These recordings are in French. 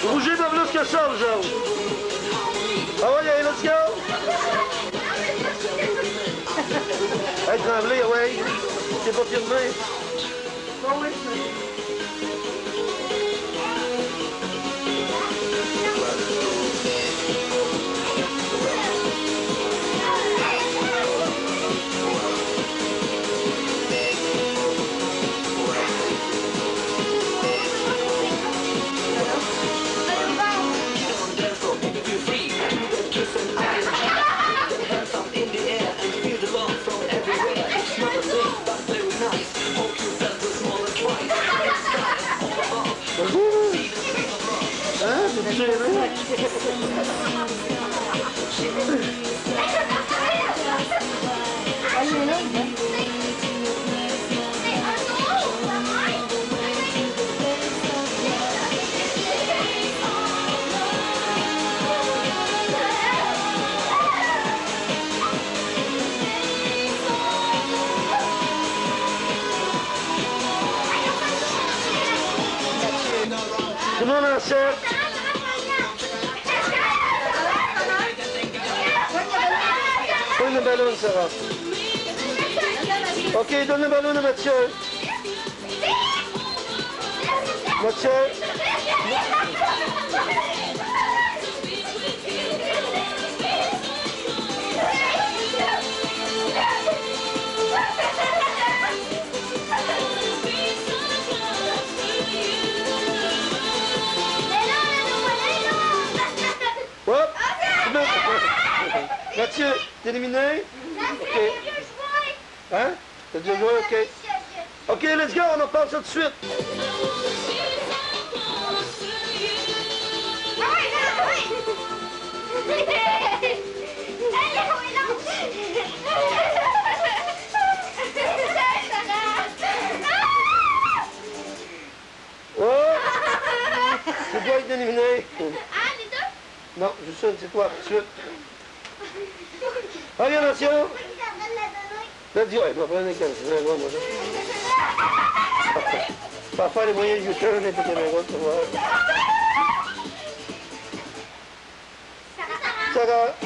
Bougez pas plus que ça, le jaune. Ah ouais, allez, let's go. Hey, tremblé, ouais. T'es pas filmé. Bon, oui, Hein, c'est tiré. Tout le monde en 7. Donne le ballon, Sarah. Ok, donne le ballon à Mathieu. Mathieu. Hop. Mathieu, t'es éliminé? Ok. Hein? T'as déjà joué? Ok. Ok, let's go, on en passe tout de suite. Oh! C'est toi qui t'es éliminé. Ah, les deux? Non, juste une, c'est toi, tout de suite. Orientation. Let's go, je vais prendre les caméras, moi. Pas faire les moyens de U-turn et puis caméras, tu vois. Sarah.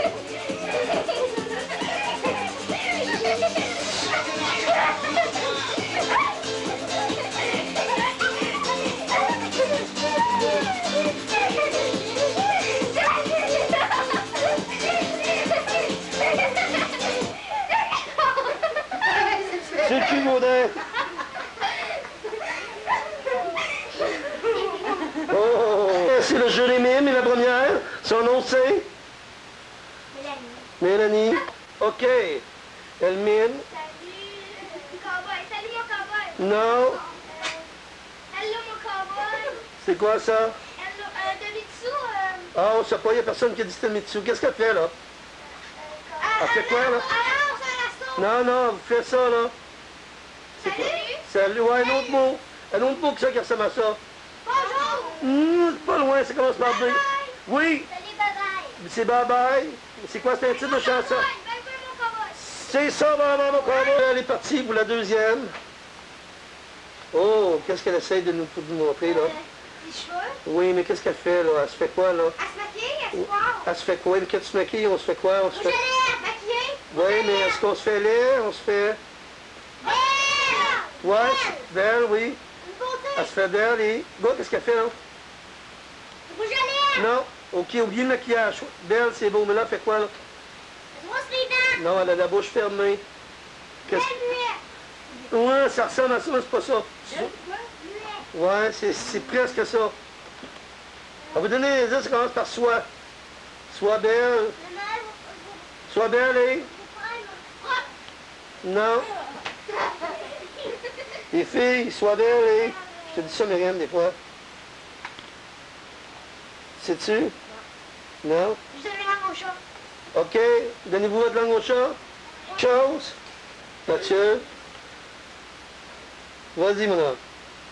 C'est qui, Baudin? Oh! C'est le jeu des mimes et la première. Son nom c'est? Mélanie. Mélanie. OK. Elle mime. Salut, cowboy. Salut, mon cowboy. Non. Hello, mon cowboy. C'est quoi ça? Hello, de Mitsu. Ah, on sait pas, il n'y a personne qui a dit c'était Mitsu. Qu'est-ce qu'elle fait, là? Elle fait quoi, là? Alors, c'est un Non, non, fais ça, là. Salut. Salut, ouais, un autre mot. Un autre mot que ça qui ressemble à ça. Bonjour. C'est pas loin, ça commence par B. Oui, Salut, bye-bye. c'est bye-bye. C'est quoi, c'est un titre de chanson? Bye-bye, mon cowboy. C'est ça, maman, mon cowboy. Elle est partie pour la deuxième. Oh, qu'est-ce qu'elle essaye de nous montrer, là? Les cheveux. Oui, mais qu'est-ce qu'elle fait, là? Elle se fait quoi, là? Elle se maquille, elle se voit. Elle se fait quoi? Quand tu te maquilles, on se fait quoi? On se Rouge fait... à lèvres, maquillée. Oui, mais est-ce qu'on se fait laid? On se fait... Belle. Ouais, belle, oui. Une beauté. Elle se fait belle et... Bon, qu'est-ce qu'elle fait, là? Rouge à lèvres. Non. OK, oublie le maquillage. Belle, c'est beau, mais là, fait quoi, là? Elle brosse les dents. Non, elle a la bouche fermée. Belle muette. Ouais, ça ressemble à ça, mais c'est pas ça. Muette. Ouais, c'est presque ça. On va donner les indices, ça commence par soit. Soit belle. Soit belle et... Non. Les filles, sois belles et... Je te dis ça, Myriam, des fois. Sais-tu? Non? Je donne la langue au chat. OK. Donnez-vous votre langue au chat. Chose. Mathieu. Vas-y, mon homme.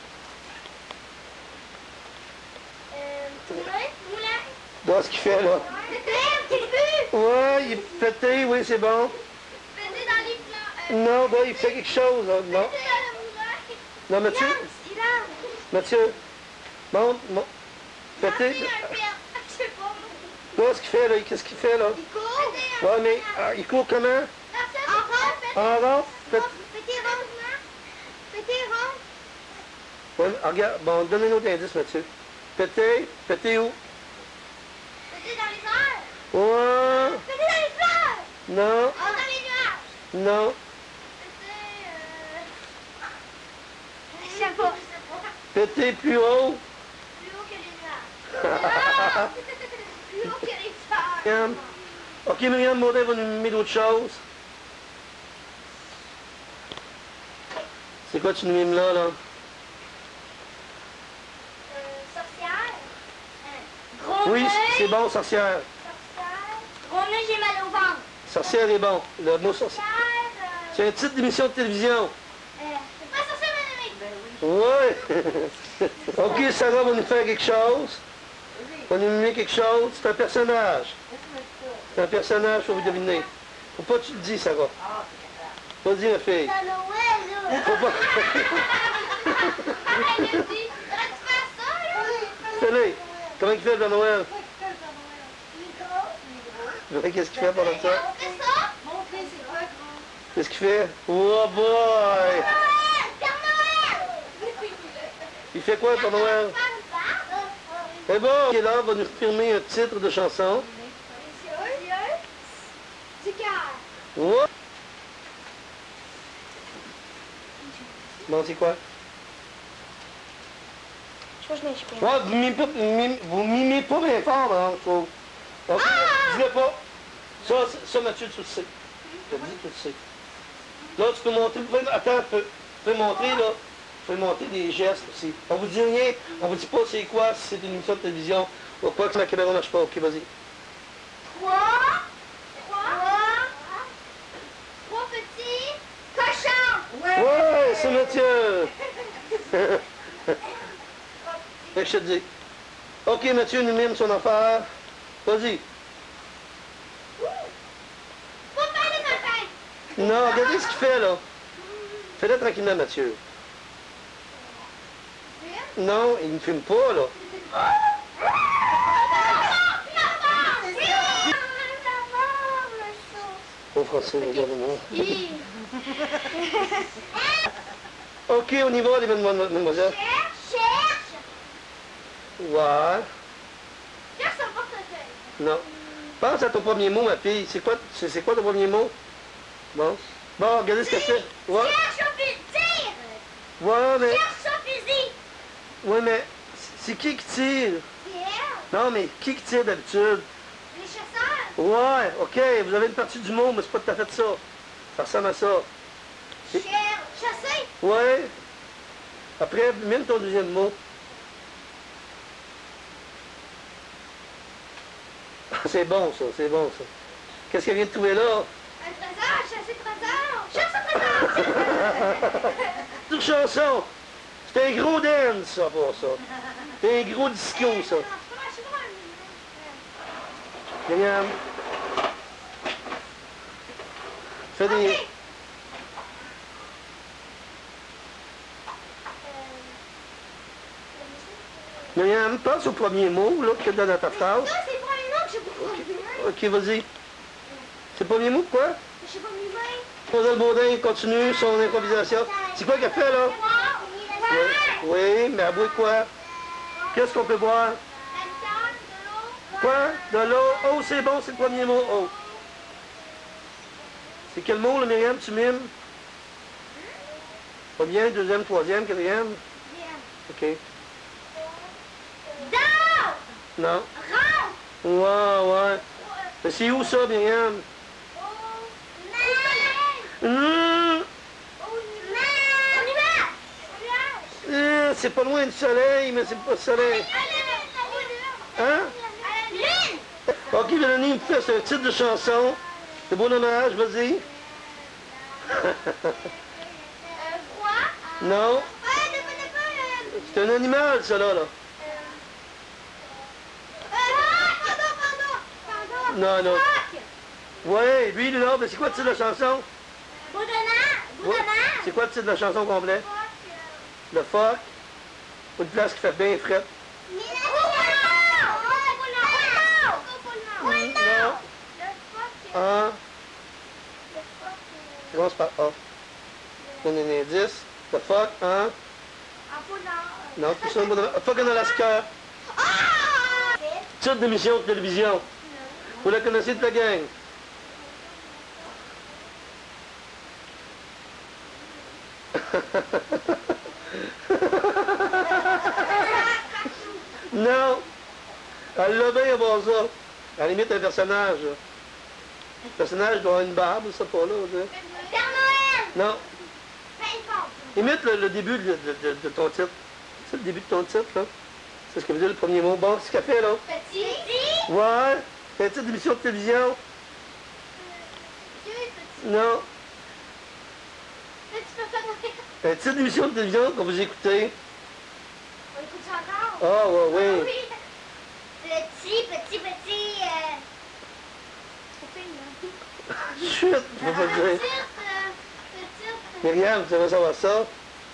Moulin. Dans ce qu'il fait, là. Ouais, il est pété, oui, c'est bon. Pété dans les plans. Non, ben, il fait quelque chose, là. Non. Pété dans le moulin. Non, Mathieu. Silence. Mathieu. Monte, monte. Pété. Je sais pas. Là, ce qu'il fait, là, qu'est-ce qu'il fait, là? Il court. Ouais, mais il court comment? En rond? Petit rond. Petit rond. Ouais, regarde, bon, donne un autre indice, Mathieu. Pété où? Petit dans les airs. Ouais. Petit dans les fleurs. Non, Dans les nuages. non. Petit, je sais pas. Pété plus haut. Plus haut que les nuages. Plus haut que les fleurs. Myriam. Ok, Myriam, Maudin va nous nommer d'autres choses. C'est quoi tu nous mimes là, là? Sorcière. Gros Oui, nez. c'est bon, sorcière. Sorcière. Gros nez, j'ai mal au ventre. Sorcière est bon. Le mot sorcière. C'est un titre d'émission de télévision. Pas sorcière, ma nuit. Ouais. Ok, Sarah va nous faire quelque chose. Va nous mimer quelque chose. C'est un personnage. C'est un personnage, faut vous deviner. Faut pas que tu le dis, Sarah. Vas-y, ma fille. C'est Noël, là. Faut pas... Elle a dit, tu faire ça, là? Fais-le. Comment il fait le Noël? Il est gros. Qu'est-ce qu'il fait pendant ça? On fait ça? Montrez c'est quoi grand. Qu'est-ce qu'il fait? Oh boy! Père Noël! Il fait quoi, Père Noël? C'est bon. Il est là, va nous filmer un titre de chanson. Du cœur. Oh. Bon, c'est quoi? Je crois que je m'inspire. Ouais, vous mimez pas bien fort, hein, faut... Ok, dis-le pas. Ça, Mathieu, tu le sais. Je te dis, tu le sais. Là, tu peux montrer... Attends, tu peux montrer, là. Tu peux montrer des gestes aussi. On vous dit rien, on vous dit pas c'est quoi, si c'est une émission de télévision, ou pas que ma caméra marche pas. Ok, vas-y. Trois petits cochons. Ouais, c'est Mathieu. Fait que je te dis. Ok, Mathieu nous mime son affaire. Vas-y. Pas faire les copains. Non, regardez ce qu'il fait, là. Fais-le tranquillement, Mathieu. Non, il ne filme pas, là. Oh, Français, regarde-moi. Ok, on y va, les mademoiselles. Cherche. Ouais. Cherche son portefeuille. Non. Pense à ton premier mot, ma fille. C'est quoi ton premier mot? Bon. Bon, regardez ce qu'elle fait. Ouais. Cherche au fusil. Ouais, mais... Cherche au fusil. Ouais, mais... C'est qui tire? C'est elle. Non, mais qui tire d'habitude? Les chasseurs. Ouais, ok, vous avez une partie du mot, mais c'est pas tout à fait ça. Ça ressemble à ça. Chasser. Ouais. Après, mime ton deuxième mot. C'est bon, ça, c'est bon, ça. Qu'est-ce qu'elle vient de trouver là? Un trésor. Chasser trésor. Chasse au trésor. Toute chanson. C'est un gros dance, ça, pour ça. C'est un gros disco, ça. Myriam. Fais des... Okay. Myriam, pense au premier mot, là, que tu as dans ta phrase. Ça, c'est le premier mot que j'ai beaucoup Ok, vas-y. C'est le premier mot, quoi? Je sais pas m'y Mademoiselle Baudin continue son improvisation. C'est quoi qu'elle fait, là? Oui, mais elle boit quoi? Qu'est-ce qu'on peut boire? Quoi? De l'eau? Oh, c'est bon, c'est le premier mot. Oh. C'est quel mot, là, Myriam, tu mimes? Combien? Deuxième, troisième, quatrième? Ok. Non? Ouais. Mais c'est où, ça, Myriam? C'est pas loin du soleil, mais c'est pas le soleil. Hein? Ok, Mélanie me fait ce titre de chanson. C'est bon hommage, vas-y. Non. C'est un animal, ça, là. Non. Ouais, lui, là, mais c'est quoi le titre de la chanson? C'est quoi le titre de la chanson complet? Le phoque. Une place qui fait bien frette. commence par A. Donne un indice. The fuck, hein? Non, tout ça, fuck en Alaska. Titre d'émission de télévision. Vous la connaissez de la gang? Non! Elle l'a bien avant ça. À la limite, un personnage. Le personnage doit avoir une barbe, ça pas là. Père Noël! Non. Paintball. Imite le début de ton titre. C'est le début de ton titre, là. C'est ce que veut dire le premier mot. Bon, c'est ce qu'elle fait, là. Petit. Ouais. C'est un titre d'émission de télévision. Petit. Non. Petit Papa Noël. Un titre d'émission de télévision que vous écoutez. On écoute ça encore? Ah, ouais, Ah oui. oui. Petit. Chut, je vais pas le dire. Petite. Myriam, tu vas savoir ça?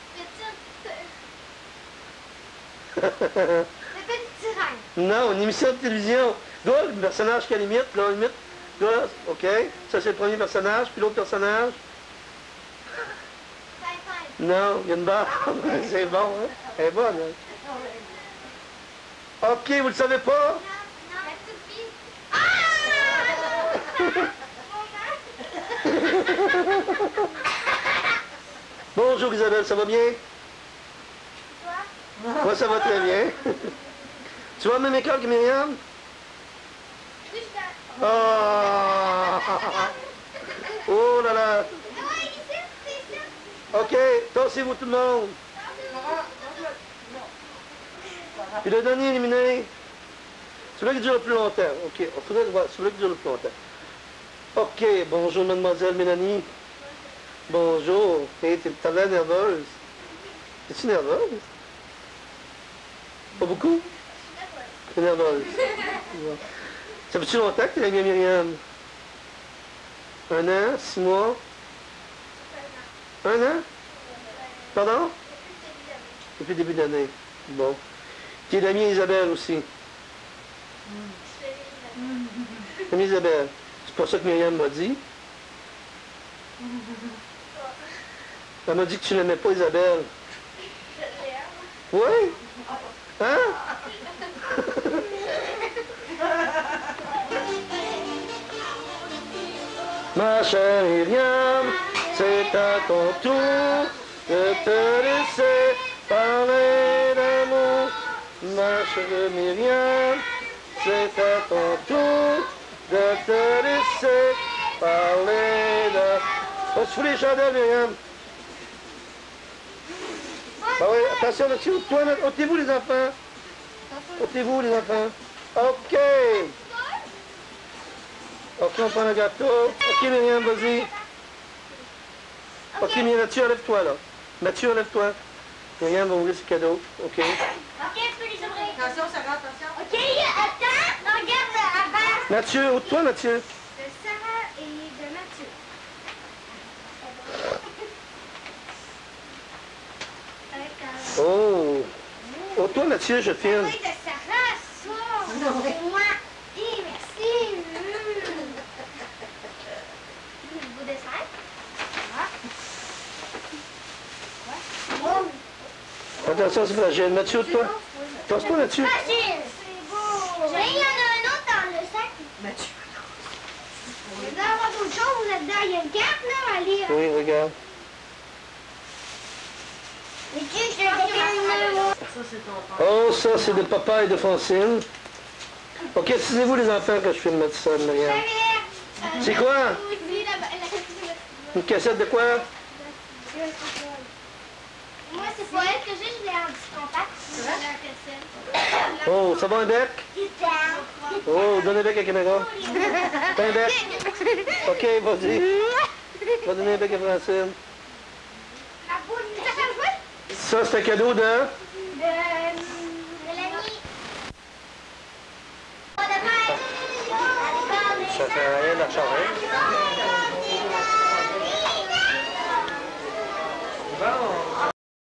Le petit tyran. Non, une émission de télévision. Là, le personnage qu'elle imite, là, imite. Là, OK. Ça, c'est le premier personnage. Puis l'autre personnage. Non, il y a une barre. C'est bon, hein? Elle est bonne, hein? OK, vous le savez pas? Non, la petite fille. Ah! Bonjour Isabelle, ça va bien? Toi? Moi, ça va très bien. Tu vas à la même école que Myriam? Oui, je Ah! Oh là là! ouais, ici, c'est ici. OK, tassez-vous tout le monde. Puis le dernier éliminé, celui qui dure le plus longtemps. OK, on faudrait voir celui qui dure le plus longtemps. OK, bonjour mademoiselle Mélanie. Bonjour. Hey, t'as l'air nerveuse. Es-tu nerveuse? Pas beaucoup? T'es nerveuse. Ça fait-tu longtemps que t'es avec Myriam? 1 an? 6 mois? 1 an? Pardon? Depuis le début de l'année. Bon. Tu es l'amie Isabelle aussi. L'amie Isabelle. C'est pas ça que Myriam m'a dit. Elle m'a dit que tu n'aimais pas Isabelle. Oui? Hein? Ma chère Myriam, c'est à ton tour de te laisser parler d'amour. Ma chère Myriam, c'est à ton tour de te laisser parler d'amour. On se fout les chandelles, Myriam. Ah oui, attention là-dessus. Toi, ôtez-vous les enfants. Ôtez-vous les enfants. OK. OK, on prend le gâteau. OK, Myriam, vas-y. OK, Myriam, Mathieu, enlève-toi, là. Mathieu, enlève-toi. Myriam va ouvrir ses cadeaux. OK. Ok, tu peux les ouvrir. Attention, Sarah, attention. Ok, attends, regarde avant. Mathieu, ôte-toi, Mathieu. De Sarah et de Mathieu. Oh. Ôte-toi, Mathieu, je filme. Oui, de Sarah, ça. C'est moi. Et merci. Le beau dessert. Attention, c'est fragile. Mathieu, ôte-toi. Passe-toi, Mathieu. Fragile. C'est beau. Mais il y en a un autre dans le sac. Mathieu. Il doit y avoir d'autres choses là-dedans. Il y a une carte là à lire. Oui, regarde. Mais tu je le Ça, c'est ton père. Oh, ça, c'est de papa et de Francine. OK, assisez-vous les enfants quand je filme ça, Myriam. C'est quoi? Une cassette de quoi? Moi, c'est pas elle que j'ai, je l'ai en petit contact. Oh, ça va un bec? Oh, donne un bec à la caméra. Fais un bec. OK, vas-y. Va donner un bec à Francine. Ça, c'est un cadeau de... Ça fait rien de charrer. Bon.